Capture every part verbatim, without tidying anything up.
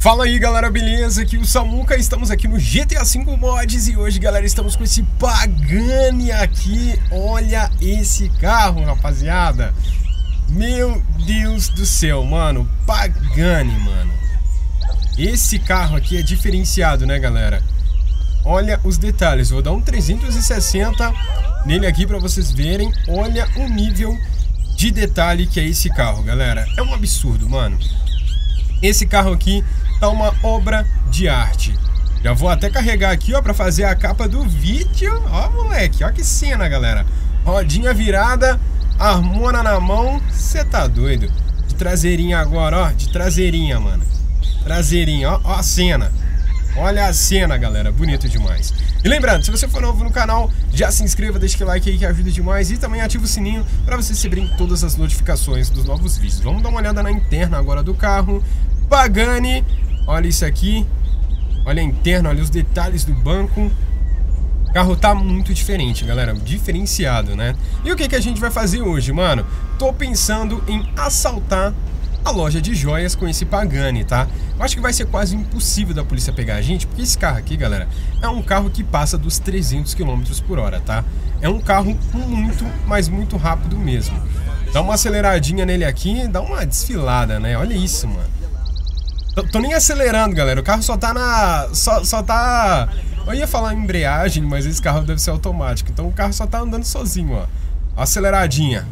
Fala aí galera, beleza? Aqui o Samuca, estamos aqui no G T A cinco Mods e hoje galera estamos com esse Pagani aqui. Olha esse carro, rapaziada. Meu Deus do céu, mano, Pagani, mano. Esse carro aqui é diferenciado, né galera? Olha os detalhes, vou dar um trezentos e sessenta nele aqui pra vocês verem. Olha o nível de detalhe que é esse carro, galera. É um absurdo, mano. Esse carro aqui tá uma obra de arte. Já vou até carregar aqui, ó, pra fazer a capa do vídeo. Ó, moleque, ó que cena, galera. Rodinha virada, harmona na mão. Cê tá doido. De traseirinha agora, ó, de traseirinha, mano. Traseirinha, ó, ó a cena. Olha a cena, galera, bonito demais. E lembrando, se você for novo no canal, já se inscreva, deixa aquele like aí que ajuda demais. E também ativa o sininho para vocês receberem todas as notificações dos novos vídeos. Vamos dar uma olhada na interna agora do carro. Pagani, olha isso aqui. Olha a interna, olha os detalhes do banco. O carro tá muito diferente, galera, diferenciado, né? E o que que a gente vai fazer hoje, mano? Tô pensando em assaltar a loja de joias com esse Pagani, tá? Eu acho que vai ser quase impossível da polícia pegar a gente, porque esse carro aqui, galera, é um carro que passa dos trezentos quilômetros por hora, tá? É um carro muito, mas muito rápido mesmo. Dá uma aceleradinha nele aqui, dá uma desfilada, né? Olha isso, mano. Tô, tô nem acelerando, galera, o carro só tá na... Só, só tá... Eu ia falar embreagem, mas esse carro deve ser automático, então o carro só tá andando sozinho, ó. Aceleradinha.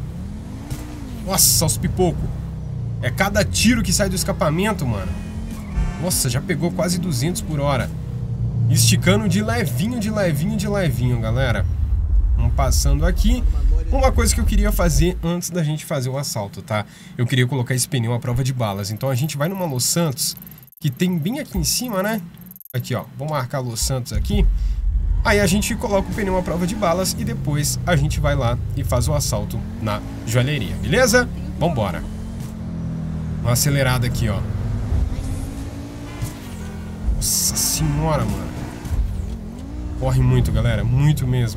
Nossa, os pipocos. É cada tiro que sai do escapamento, mano. Nossa, já pegou quase duzentos por hora. Esticando de levinho, de levinho, de levinho, galera. Vamos passando aqui. Uma coisa que eu queria fazer antes da gente fazer o assalto, tá? Eu queria colocar esse pneu à prova de balas. Então a gente vai numa Los Santos, que tem bem aqui em cima, né? Aqui, ó. Vou marcar Los Santos aqui. Aí a gente coloca o pneu à prova de balas e depois a gente vai lá e faz o assalto na joalheria, beleza? Vambora. Uma acelerada aqui, ó. Nossa senhora, mano. Corre muito, galera. Muito mesmo.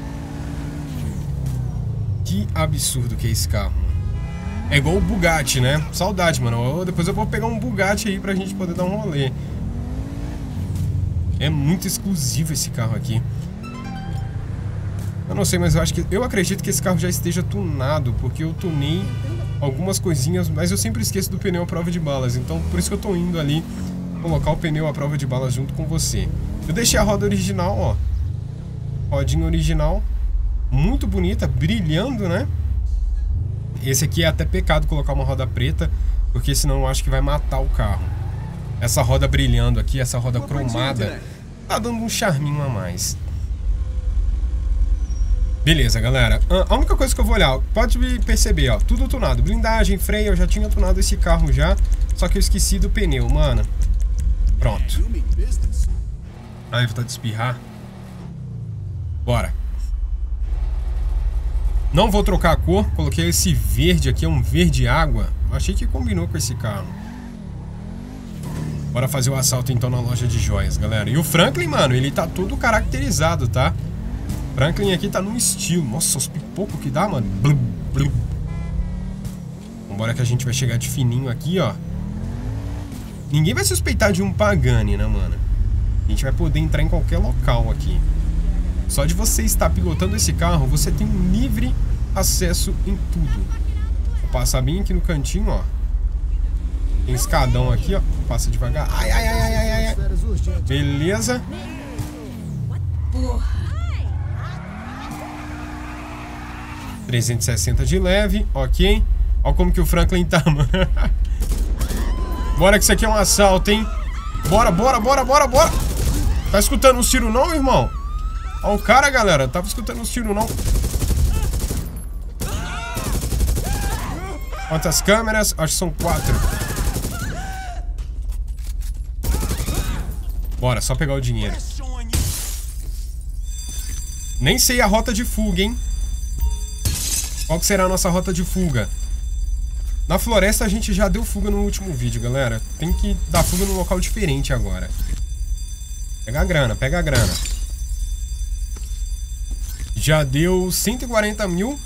Que absurdo que é esse carro, mano. É igual o Bugatti, né? Saudade, mano. Depois eu vou pegar um Bugatti aí pra gente poder dar um rolê. É muito exclusivo esse carro aqui. Eu não sei, mas eu acho que... Eu acredito que esse carro já esteja tunado, porque eu tunei algumas coisinhas, mas eu sempre esqueço do pneu à prova de balas. Então por isso que eu tô indo ali colocar o pneu à prova de balas junto com você. Eu deixei a roda original, ó. Rodinha original. Muito bonita, brilhando, né? Esse aqui é até pecado colocar uma roda preta, porque senão eu acho que vai matar o carro. Essa roda brilhando aqui, essa roda cromada, tá dando um charminho a mais. Beleza, galera. A única coisa que eu vou olhar, pode perceber, ó, tudo tunado. Blindagem, freio, eu já tinha tunado esse carro já, só que eu esqueci do pneu, mano. Pronto. Ai, vou tá de espirrar. Bora. Não vou trocar a cor, coloquei esse verde aqui, é um verde água. Achei que combinou com esse carro. Bora fazer o assalto então na loja de joias, galera. E o Franklin, mano, ele tá todo caracterizado, tá? Franklin aqui tá num estilo. Nossa, os pipocos que dá, mano. Blum, blum. Vambora que a gente vai chegar de fininho aqui, ó. Ninguém vai suspeitar de um Pagani, né, mano? A gente vai poder entrar em qualquer local aqui. Só de você estar pilotando esse carro, você tem um livre acesso em tudo. Vou passar bem aqui no cantinho, ó. Tem escadão aqui, ó. Passa devagar. Ai, ai, ai, ai, ai, ai. Beleza. trezentos e sessenta de leve, ok. Olha como que o Franklin tá, mano. Bora que isso aqui é um assalto, hein. Bora, bora, bora, bora, bora. Tá escutando uns tiros não, irmão? Olha o cara, galera. Tava escutando uns tiros não. Quantas câmeras? Acho que são quatro. Bora, só pegar o dinheiro. Nem sei a rota de fuga, hein. Qual que será a nossa rota de fuga? Na floresta a gente já deu fuga no último vídeo, galera. Tem que dar fuga num local diferente agora. Pega a grana, pega a grana. Já deu cento e quarenta mil.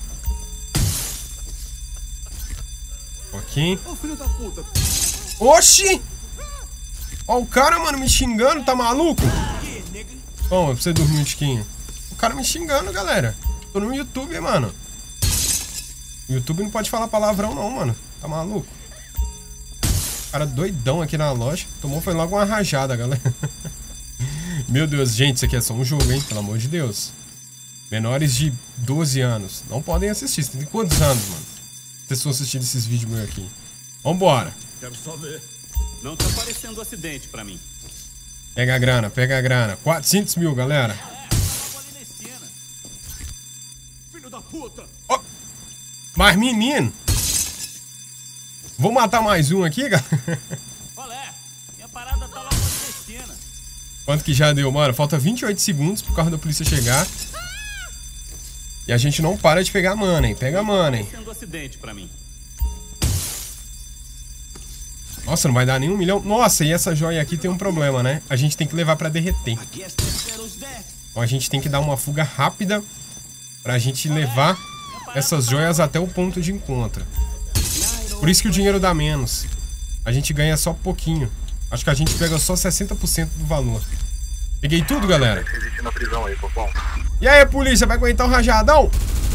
Ok. Oxi! Ó o cara, mano, me xingando, tá maluco? Bom, pra você dormir um tiquinho. O cara me xingando, galera. Tô no YouTube, mano. O YouTube não pode falar palavrão não, mano. Tá maluco? Cara doidão aqui na loja. Tomou, foi logo uma rajada, galera. Meu Deus, gente, isso aqui é só um jogo, hein? Pelo amor de Deus. Menores de doze anos. Não podem assistir. Você tem quantos anos, mano? Vocês estão assistindo esses vídeos meus aqui. Vambora. Quero só ver. Não tá parecendo um acidente pra mim. Pega a grana, pega a grana. quatrocentos mil, galera. Filho da puta. Oh. Mas, menino. Vou matar mais um aqui, galera. Qual é? Minha parada tá logo ali na esquina. Quanto que já deu, mano? Falta vinte e oito segundos pro carro da polícia chegar. E a gente não para de pegar money. Pega money. Sendo acidente pra mim. Nossa, não vai dar nem um milhão. Nossa, e essa joia aqui tem um problema, né? A gente tem que levar pra derreter. Então a gente tem que dar uma fuga rápida pra gente levar essas joias até o ponto de encontro. Por isso que o dinheiro dá menos. A gente ganha só pouquinho. Acho que a gente pega só sessenta por cento do valor. Peguei tudo, galera. E aí, polícia, vai aguentar um rajadão?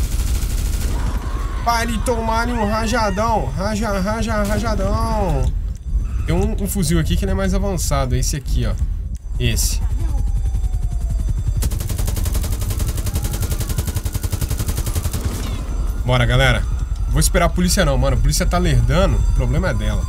Vai lhe tomar um rajadão. Raja, raja, rajadão. Tem um, um fuzil aqui que ele é mais avançado. Esse aqui, ó. Esse. Bora, galera. Vou esperar a polícia não, mano. A polícia tá lerdando. O problema é dela.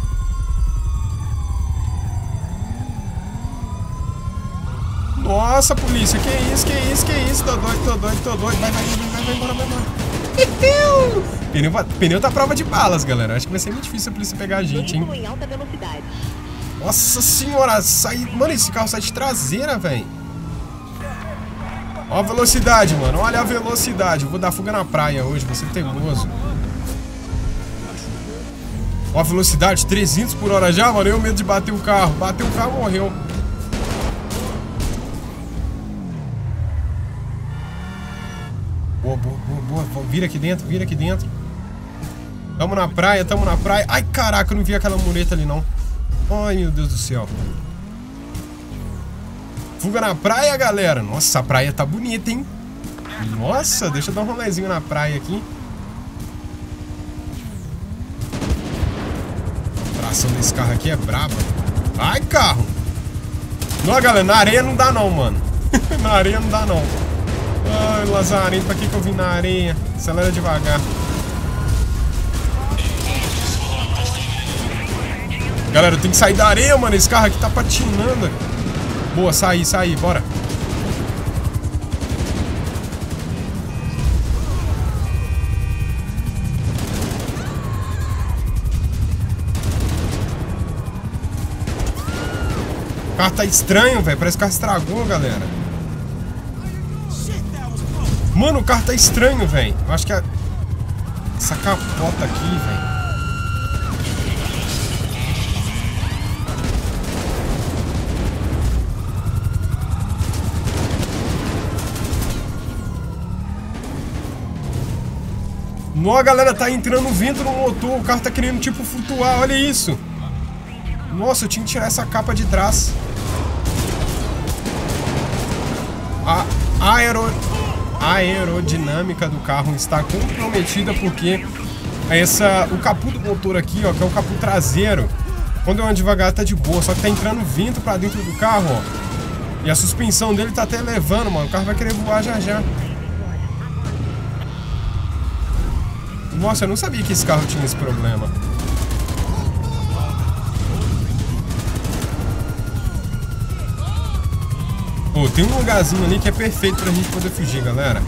Nossa, polícia. Que isso, que isso, que isso. Tô doido, tô doido, tô doido. Vai, vai, vai, vai, vai embora, vai embora. Pneu, pneu tá prova de balas, galera. Acho que vai ser muito difícil a polícia pegar a gente, hein? Nossa senhora, sai... Mano, esse carro sai de traseira, velho. Olha a velocidade, mano. Olha a velocidade. Eu vou dar fuga na praia hoje, vou ser teimoso. Olha a velocidade, trezentos por hora já, mano. Eu medo de bater o carro. Bateu o carro, morreu. Boa, boa, boa, boa. Vira aqui dentro, vira aqui dentro. Tamo na praia, tamo na praia. Ai, caraca, eu não vi aquela mureta ali, não. Ai, meu Deus do céu. Fuga na praia, galera. Nossa, a praia tá bonita, hein? Nossa, deixa eu dar um rolezinho na praia aqui. A tração desse carro aqui é braba. Vai, carro. Não, galera, na areia não dá não, mano. Na areia não dá não. Ai, Lazarento, pra que que eu vim na areia? Acelera devagar. Galera, eu tenho que sair da areia, mano. Esse carro aqui tá patinando. Boa, sair, sair, bora. O carro tá estranho, velho. Parece que o carro estragou, galera. Mano, o carro tá estranho, velho. Eu acho que é... essa capota aqui, velho. Nossa, galera, tá entrando vento no motor. O carro tá querendo, tipo, flutuar. Olha isso. Nossa, eu tinha que tirar essa capa de trás. A aero... a aerodinâmica do carro está comprometida porque essa... o capô do motor aqui, ó, que é o capô traseiro, quando eu ando devagar tá de boa. Só que tá entrando vento pra dentro do carro, ó. E a suspensão dele tá até levando, mano. O carro vai querer voar já já. Nossa, eu não sabia que esse carro tinha esse problema. Pô, tem um lugarzinho ali que é perfeito pra gente poder fugir, galera.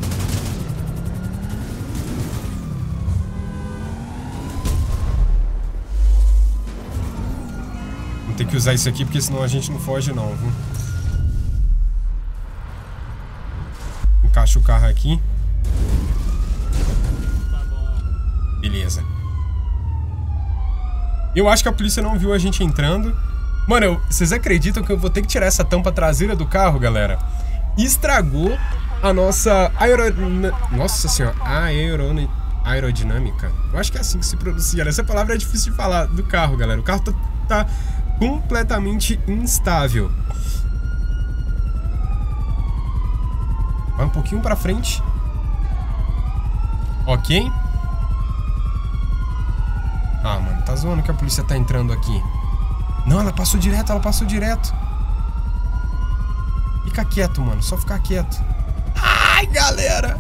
Vou ter que usar isso aqui porque senão a gente não foge não, viu? Encaixa o carro aqui. Beleza. Eu acho que a polícia não viu a gente entrando. Mano, eu, vocês acreditam que eu vou ter que tirar essa tampa traseira do carro, galera? Estragou a nossa aero... Nossa senhora, aero... aerodinâmica. Eu acho que é assim que se pronuncia. Essa palavra é difícil de falar do carro, galera. O carro tá, tá completamente instável. Vai um pouquinho pra frente. Ok. Ah, mano, tá zoando que a polícia tá entrando aqui. Não, ela passou direto, ela passou direto. Fica quieto, mano, só ficar quieto. Ai, galera!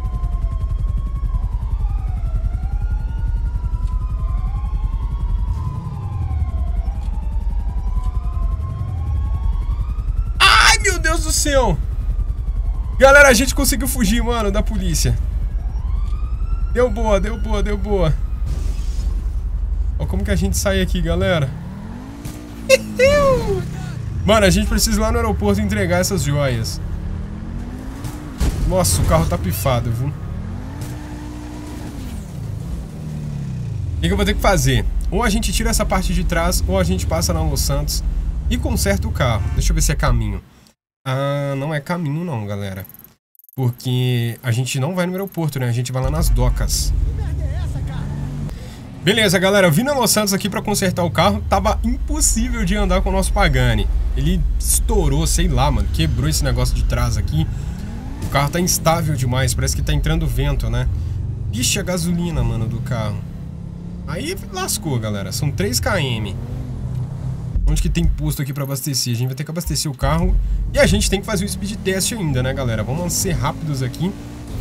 Ai, meu Deus do céu! Galera, a gente conseguiu fugir, mano, da polícia. Deu boa, deu boa, deu boa. Ó como que a gente sai aqui, galera. Mano, a gente precisa ir lá no aeroporto entregar essas joias. Nossa, o carro tá pifado, viu? O que, que eu vou ter que fazer? Ou a gente tira essa parte de trás, ou a gente passa na Los Santos e conserta o carro. Deixa eu ver se é caminho. Ah, não é caminho não, galera. Porque a gente não vai no aeroporto, né? A gente vai lá nas docas. Beleza, galera. Eu vim na Los Santos aqui pra consertar o carro. Tava impossível de andar com o nosso Pagani. Ele estourou, sei lá, mano. Quebrou esse negócio de trás aqui. O carro tá instável demais. Parece que tá entrando vento, né? Vixe, a gasolina, mano, do carro. Aí lascou, galera. São três quilômetros. Onde que tem posto aqui pra abastecer? A gente vai ter que abastecer o carro. E a gente tem que fazer o speed test ainda, né, galera? Vamos ser rápidos aqui.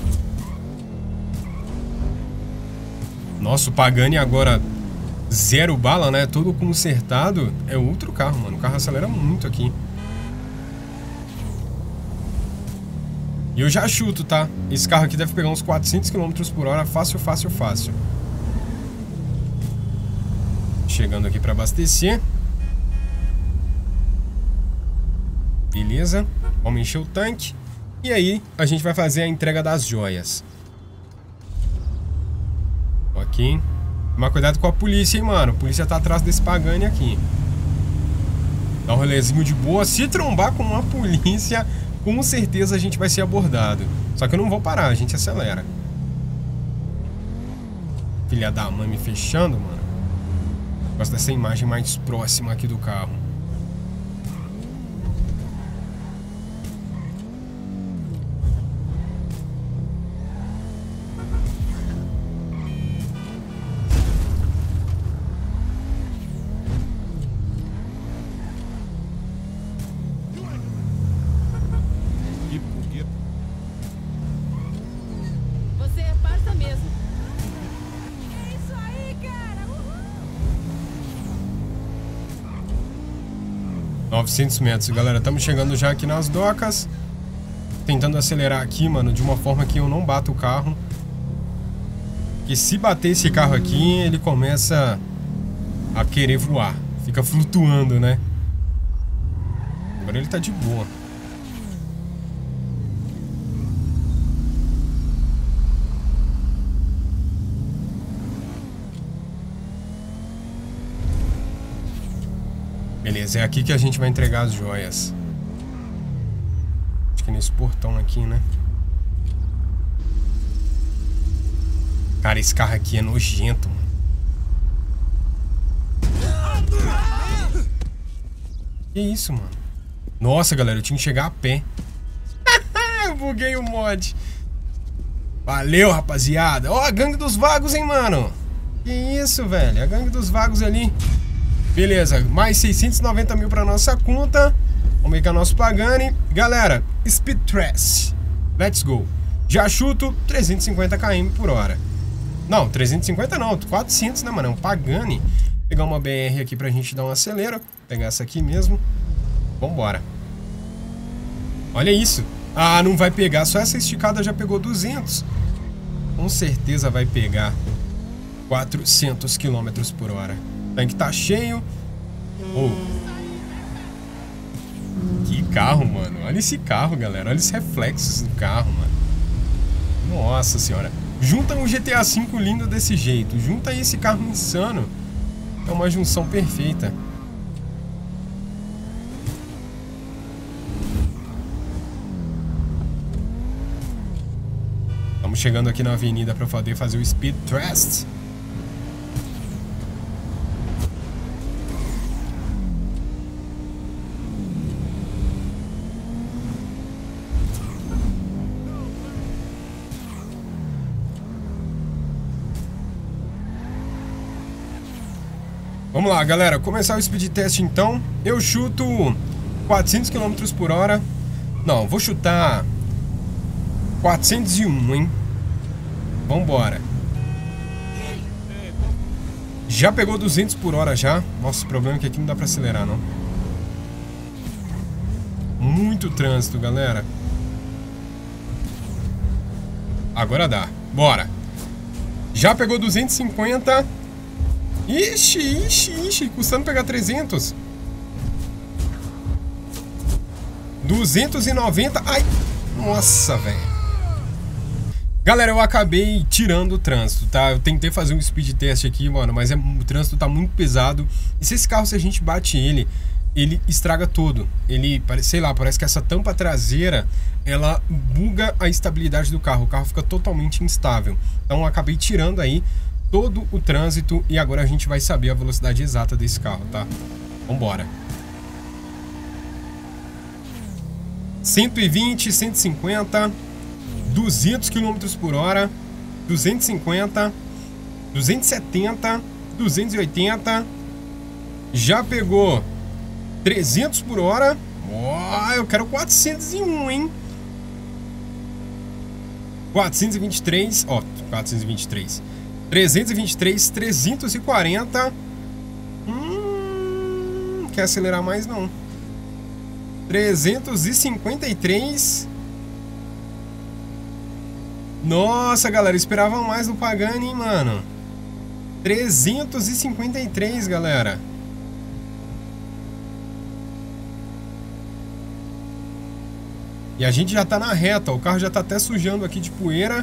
Nossa, o Pagani agora zero bala, né? Todo consertado. É outro carro, mano. O carro acelera muito aqui. E eu já chuto, tá? Esse carro aqui deve pegar uns quatrocentos quilômetros por hora. Fácil, fácil, fácil. Chegando aqui pra abastecer. Beleza, vamos encher o tanque. E aí a gente vai fazer a entrega das joias. Ok. Tomar cuidado com a polícia, hein, mano. A polícia tá atrás desse Pagani aqui. Dá um rolezinho de boa. Se trombar com uma polícia, com certeza a gente vai ser abordado. Só que eu não vou parar, a gente acelera. Filha da mãe me fechando, mano. Gosto dessa imagem mais próxima aqui do carro. novecentos metros, galera. Estamos chegando já aqui nas docas. Tentando acelerar aqui, mano, de uma forma que eu não bato o carro. Porque se bater esse carro aqui, ele começa a querer voar. Fica flutuando, né? Agora ele tá de boa. Beleza, é aqui que a gente vai entregar as joias. Acho que é nesse portão aqui, né? Cara, esse carro aqui é nojento, mano. Que isso, mano? Nossa, galera, eu tinha que chegar a pé. Eu buguei o mod. Valeu, rapaziada. Ó, a gangue dos vagos, hein, mano? Que isso, velho? A gangue dos vagos ali. Beleza, mais seiscentos e noventa mil pra nossa conta. Vamos pegar nosso Pagani. Galera, speed test. Let's go. Já chuto trezentos e cinquenta quilômetros por hora. Não, trezentos e cinquenta não, quatrocentos, né, mano? É um Pagani. Vou pegar uma B R aqui pra gente dar um acelero. Pegar essa aqui mesmo. Vambora. Olha isso. Ah, não vai pegar. Só essa esticada já pegou duzentos. Com certeza vai pegar quatrocentos quilômetros por hora. O tanque tá cheio. Oh. Que carro, mano. Olha esse carro, galera. Olha os reflexos do carro, mano. Nossa senhora. Junta um G T A cinco lindo desse jeito. Junta esse carro insano. É uma junção perfeita. Estamos chegando aqui na avenida para poder fazer o speed test. Vamos lá, galera, começar o speed test então. Eu chuto quatrocentos quilômetros por hora. Não, vou chutar quatrocentos e um, hein? Vambora. Já pegou duzentos por hora já. Nossa, o problema é que aqui não dá pra acelerar, não. Muito trânsito, galera. Agora dá. Bora. Já pegou duzentos e cinquenta. Ixi, ixi, ixi. Custando pegar trezentos. duzentos e noventa. Ai. Nossa, velho. Galera, eu acabei tirando o trânsito, tá? Eu tentei fazer um speed test aqui, mano, mas é, o trânsito tá muito pesado. E se esse carro, se a gente bate ele, ele estraga todo. Ele, sei lá, parece que essa tampa traseira, ela buga a estabilidade do carro. O carro fica totalmente instável. Então eu acabei tirando aí todo o trânsito e agora a gente vai saber a velocidade exata desse carro, tá? Vambora. cento e vinte, cento e cinquenta... duzentos quilômetros por hora, duzentos e cinquenta, duzentos e setenta, duzentos e oitenta, já pegou trezentos por hora. Ó, eu quero quatrocentos e um, hein? quatrocentos e vinte e três, ó, quatrocentos e vinte e três, trezentos e vinte e três, trezentos e quarenta. Hum, quer acelerar mais não? trezentos e cinquenta e três. Nossa, galera, esperava mais do Pagani, hein, mano. trezentos e cinquenta e três, galera. E a gente já tá na reta, ó. O carro já tá até sujando aqui de poeira.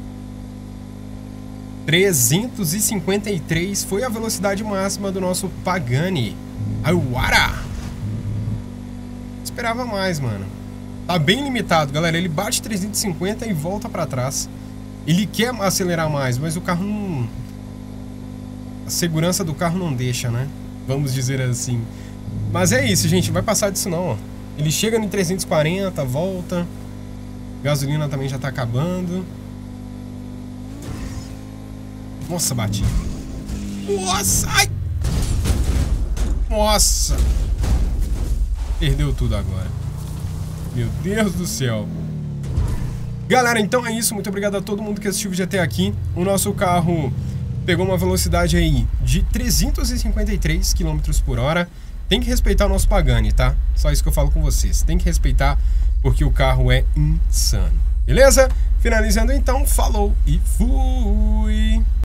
trezentos e cinquenta e três foi a velocidade máxima do nosso Pagani. Aiuara! Esperava mais, mano. Tá bem limitado, galera. Ele bate trezentos e cinquenta e volta pra trás. Ele quer acelerar mais, mas o carro não... A segurança do carro não deixa, né? Vamos dizer assim. Mas é isso, gente. Vai passar disso não, ó. Ele chega em trezentos e quarenta, volta. Gasolina também já tá acabando. Nossa, bati. Nossa! Ai! Nossa! Perdeu tudo agora. Meu Deus do céu. Galera, então é isso. Muito obrigado a todo mundo que assistiu o vídeo até aqui. O nosso carro pegou uma velocidade aí de trezentos e cinquenta e três quilômetros por hora. Tem que respeitar o nosso Pagani, tá? Só isso que eu falo com vocês. Tem que respeitar porque o carro é insano. Beleza? Finalizando então. Falou e fui!